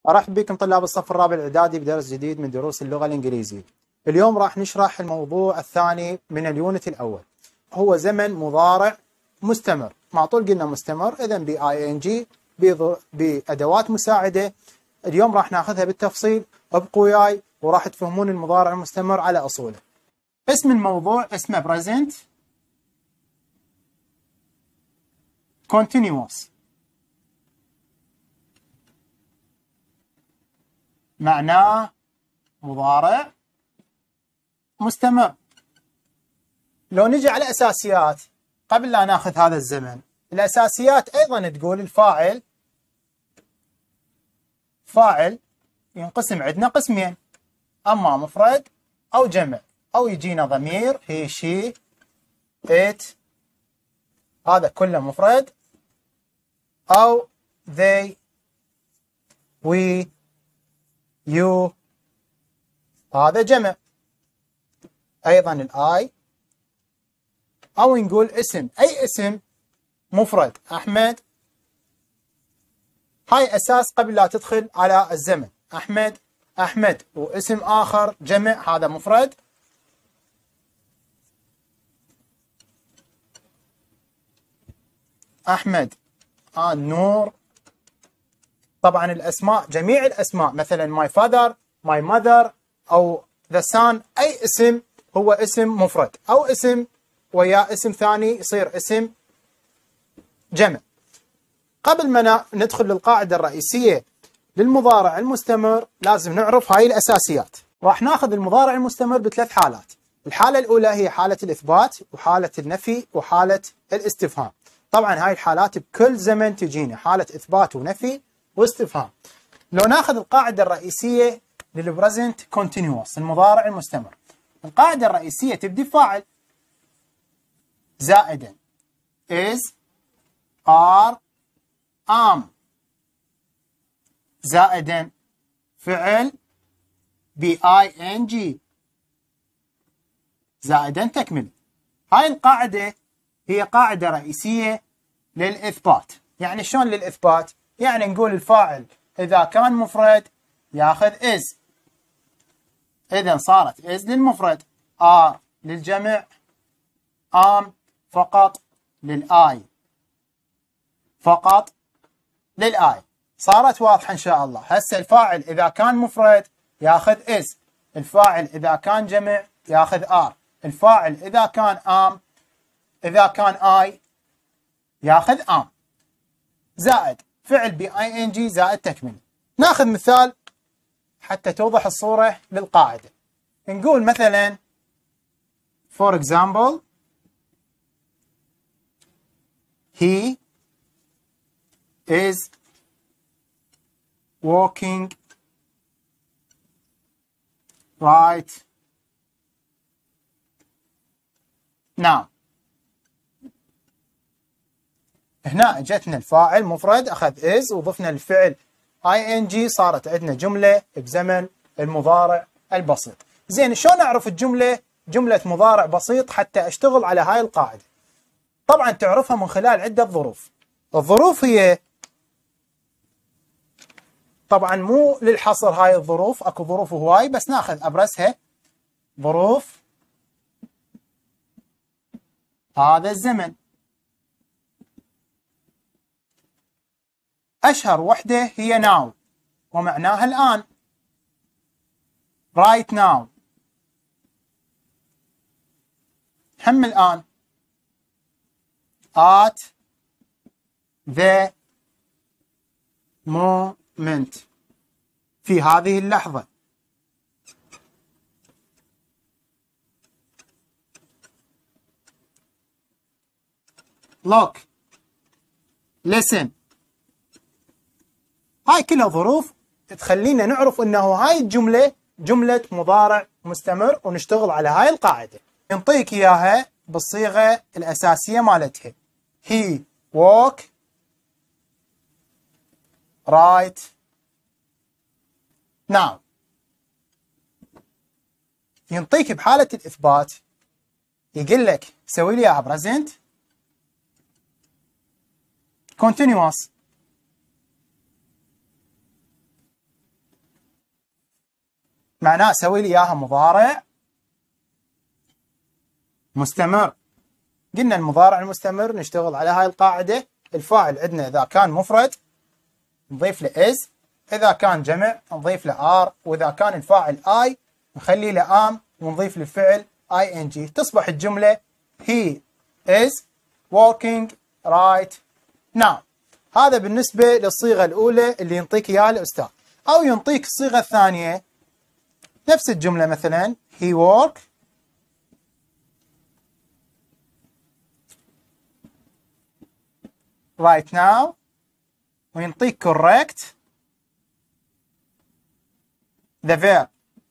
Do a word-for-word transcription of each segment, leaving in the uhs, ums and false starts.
أرحب بكم طلاب الصف الرابع الإعدادي بدرس جديد من دروس اللغة الإنجليزية. اليوم راح نشرح الموضوع الثاني من اليونت الأول، هو زمن مضارع مستمر. مع طول قلنا مستمر، إذن ب آي إن جي بأدوات مساعدة. اليوم راح ناخذها بالتفصيل، ابقوا وياي وراح تفهمون المضارع المستمر على أصوله. اسم الموضوع اسمه present continuous، معناه مضارع مستمر. لو نجي على أساسيات قبل لا ناخذ هذا الزمن، الأساسيات أيضا تقول الفاعل فاعل ينقسم عندنا قسمين، أما مفرد أو جمع، أو يجينا ضمير هي شي it، هذا كله مفرد، أو they we you، هذا جمع. أيضا الآي، أو نقول اسم، أي اسم مفرد أحمد، هاي أساس قبل لا تدخل على الزمن. أحمد أحمد، واسم آخر جمع هذا مفرد. أحمد آه نور. طبعا الأسماء، جميع الأسماء مثلا my father my mother أو the son، أي اسم هو اسم مفرد، أو اسم ويا اسم ثاني يصير اسم جمع. قبل ما ندخل للقاعدة الرئيسية للمضارع المستمر لازم نعرف هاي الأساسيات. راح ناخذ المضارع المستمر بثلاث حالات. الحالة الأولى هي حالة الإثبات، وحالة النفي، وحالة الاستفهام. طبعا هاي الحالات بكل زمن تجينا، حالة إثبات ونفي واستفهام. لو ناخذ القاعدة الرئيسية للبريزنت كونتينيوس، المضارع المستمر، القاعدة الرئيسية تبدي فاعل زائدا is are am زائدا فعل ب آي إن جي زائدا تكمل. هاي القاعدة هي قاعدة رئيسية للإثبات. يعني شلون للإثبات؟ يعني نقول الفاعل إذا كان مفرد ياخذ is، إذن صارت is للمفرد، are للجمع، am فقط للآي، فقط للآي. صارت واضحة إن شاء الله. هسه الفاعل إذا كان مفرد ياخذ is، الفاعل إذا كان جمع ياخذ are، الفاعل إذا كان am إذا كان آي ياخذ am، زائد فعل ب آي إن جي زائد تكملة. ناخذ مثال حتى توضح الصورة للقاعدة. نقول مثلا for example he is walking right now. هنا اجتنا الفاعل مفرد اخذ is، وضفنا الفعل آي إن جي، صارت عندنا جملة بزمن المضارع البسيط. زين، شلون اعرف الجملة جملة مضارع بسيط حتى اشتغل على هاي القاعدة؟ طبعا تعرفها من خلال عدة ظروف. الظروف هي طبعا مو للحصر هاي الظروف، اكو ظروف هواي، بس ناخذ ابرزها. ظروف هذا الزمن، اشهر وحدة هي now ومعناها الآن، right now هم الآن، at the moment في هذه اللحظة. look listen، هاي كلها ظروف تخلينا نعرف انه هاي الجملة جملة مضارع مستمر، ونشتغل على هاي القاعدة. نعطيك اياها بالصيغة الأساسية مالتها. he walk right now. ينطيك بحالة الإثبات، يقول لك سوي لي اياها present continuous. معناه سوي لي اياها مضارع مستمر. قلنا المضارع المستمر نشتغل على هاي القاعدة. الفاعل عندنا إذا كان مفرد نضيف له is، إذا كان جمع نضيف له are، وإذا كان الفاعل I نخلي له am ونضيف للفعل ing. تصبح الجملة he is working right now. هذا بالنسبة للصيغة الأولى اللي ينطيك إياها الأستاذ. أو ينطيك الصيغة الثانية نفس الجملة، مثلا he work right now، وينطيك correct the verb.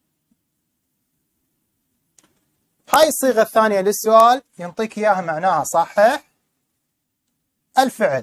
هاي الصيغة الثانية للسؤال ينطيك إياها معناها صحح الفعل.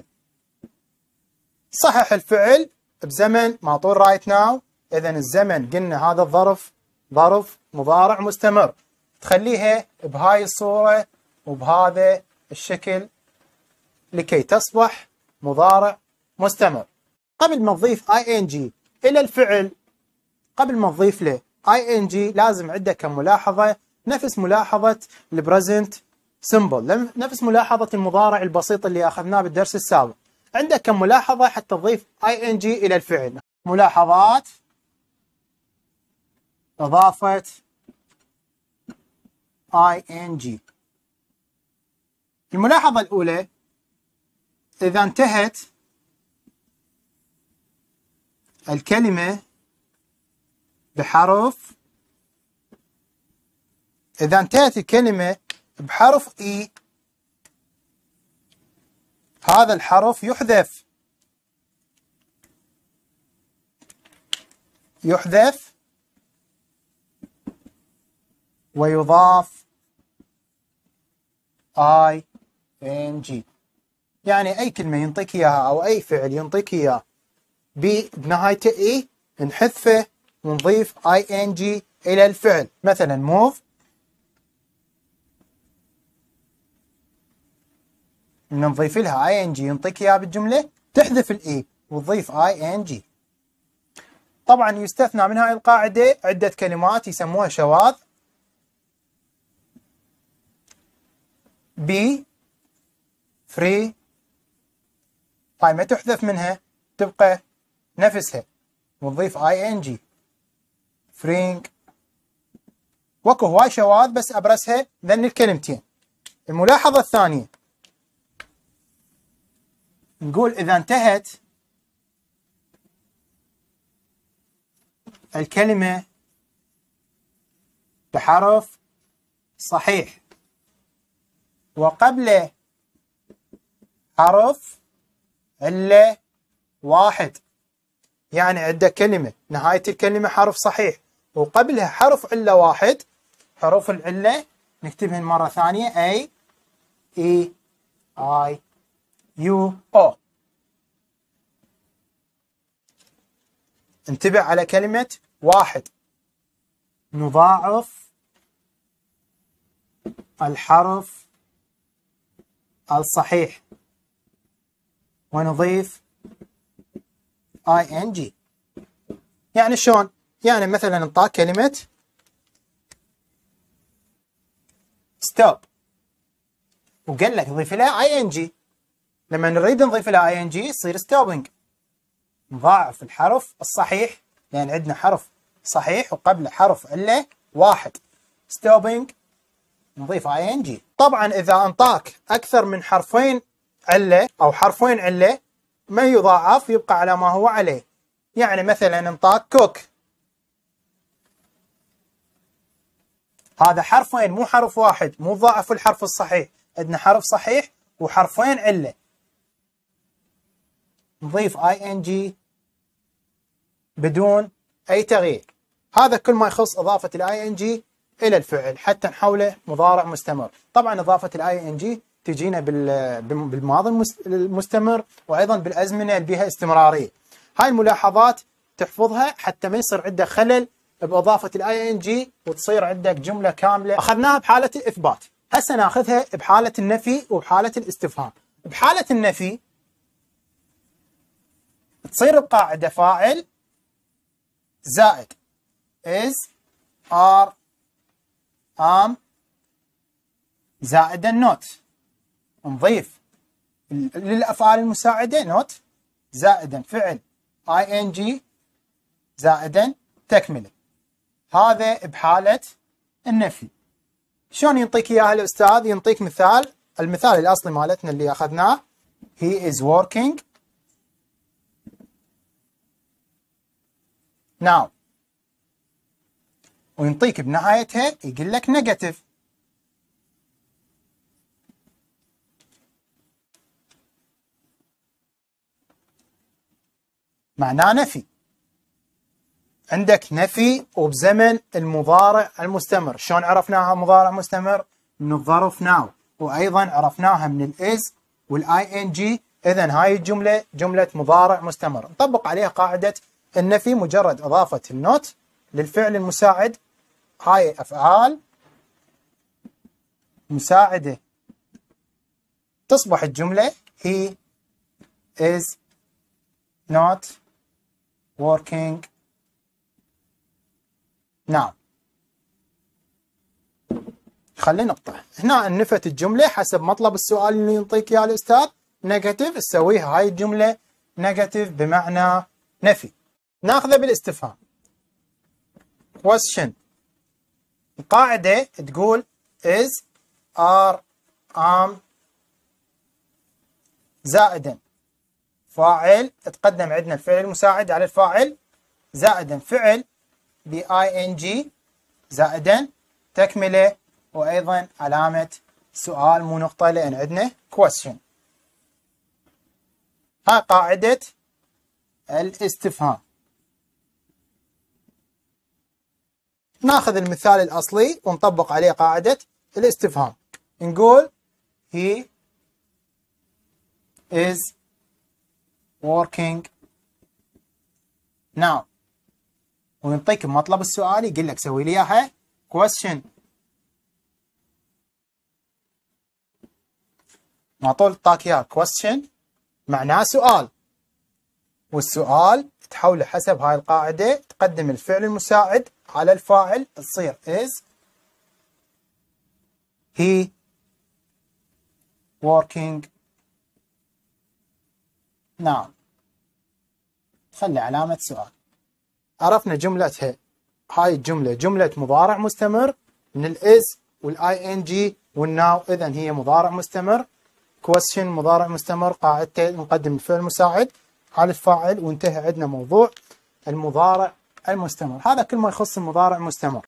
صحح الفعل بزمن معطول right now. إذا الزمن قلنا هذا الظرف ظرف مضارع مستمر، تخليها بهاي الصورة وبهذا الشكل لكي تصبح مضارع مستمر. قبل ما تضيف ing إلى الفعل، قبل ما تضيف له ing لازم عندك كم ملاحظة نفس ملاحظة البريزنت سمبل، نفس ملاحظة المضارع البسيط اللي أخذناه بالدرس السابق. عندك كم ملاحظة حتى تضيف ing إلى الفعل. ملاحظات إضافة ing. الملاحظة الأولى، إذا انتهت الكلمة بحرف إذا انتهت الكلمة بحرف إي، هذا الحرف يحذف يحذف ويضاف ing. يعني أي كلمة ينطيك إياها أو أي فعل ينطيك إياه بنهايته إي نحذفه ونضيف ing إلى الفعل. مثلا move نضيف لها ing ينطيك إياها بالجملة، تحذف الإي وتضيف ing. طبعا يستثنى من هاي القاعدة عدة كلمات يسموها شواذ. be free هاي ما تحذف منها، تبقى نفسها ونضيف ing. freeing وكو هواي شواذ بس أبرزها ذن الكلمتين. الملاحظة الثانية نقول إذا انتهت الكلمة بحرف صحيح وقبله حرف علة واحد، يعني عندك كلمة نهاية الكلمة حرف صحيح وقبلها حرف علة واحد، حروف العلة نكتبهن مرة ثانية A E I U O. انتبه على كلمة واحد، نضاعف الحرف الصحيح ونضيف ing. يعني شلون؟ يعني مثلا انطاك كلمة stop وقال لك ضيف لها ing، لما نريد نضيف لها ing يصير stopping. نضاعف الحرف الصحيح لأن عندنا حرف صحيح وقبله حرف علة واحد، stopping نضيف ing. طبعا إذا انطاك أكثر من حرفين علة أو حرفين علة ما يضاعف، يبقى على ما هو عليه. يعني مثلا انطاك كوك، هذا حرفين مو حرف واحد، مو ضاعف الحرف الصحيح، عندنا حرف صحيح وحرفين علة، نضيف ing بدون أي تغيير. هذا كل ما يخص إضافة ال ing إلى الفعل حتى نحوله مضارع مستمر. طبعا إضافة ال ing تجينا بالماضي المستمر وأيضا بالأزمنة اللي بها استمرارية. هاي الملاحظات تحفظها حتى ما يصير عندك خلل بإضافة ال ing وتصير عندك جملة كاملة. أخذناها بحالة الإثبات، هسه ناخذها بحالة النفي وبحالة الاستفهام. بحالة النفي تصير القاعدة فاعل زائد is are am زائدا not. نضيف للأفعال المساعدة not زائدا فعل ing زائدا تكملة. هذا بحالة النفي. شلون ينطيك إياها الأستاذ؟ ينطيك مثال، المثال الأصلي مالتنا اللي أخذناه he is working now، وينطيك بنهايتها يقول لك negative. معناه نفي. عندك نفي وبزمن المضارع المستمر. شلون عرفناها مضارع مستمر؟ من الظرف ناو، وأيضا عرفناها من الإز والآي إن جي. إذن هاي الجملة جملة مضارع مستمر. نطبق عليها قاعدة النفي. مجرد إضافة النوت للفعل المساعد، هاي أفعال مساعدة، تصبح الجملة he is not working now. خلينا نقطع هنا. نفت الجملة حسب مطلب السؤال اللي ينطيك اياه الأستاذ نيجاتيف، تسويها هاي الجملة نيجاتيف بمعنى نفي. ناخذه بالاستفهام question. القاعدة تقول is are am زائدا فاعل، تقدم عندنا الفعل المساعد على الفاعل، زائدا فعل ب ing زائدا تكملة، وأيضا علامة سؤال مو نقطة لأن عندنا question. هاي قاعدة الاستفهام. ناخذ المثال الأصلي ونطبق عليه قاعدة الاستفهام. نقول he is working now، وينطيك بمطلب السؤال يقول لك سوي لي اياها question. ما طول اعطاك اياها question معناه سؤال، والسؤال تحوله حسب هاي القاعدة، تقدم الفعل المساعد على الفاعل، تصير is he working now. خلي علامة سؤال. عرفنا جملتها. هاي الجملة جملة مضارع مستمر من الإز والآي إن جي والناو، إذن هي مضارع مستمر. question مضارع مستمر، قاعدته نقدم الفعل المساعد على الفاعل، وانتهى عندنا موضوع المضارع المستمر. هذا كل ما يخص المضارع المستمر.